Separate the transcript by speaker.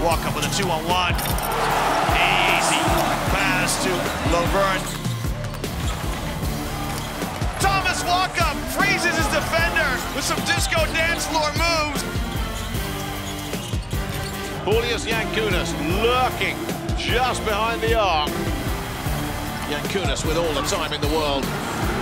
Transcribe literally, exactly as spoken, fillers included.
Speaker 1: Walkup with a two-on-one. Easy pass to Laverne. Thomas Walkup freezes his defender with some disco dance floor moves.
Speaker 2: Julius Kaunas lurking just behind the arc. Kaunas with all the time in the world.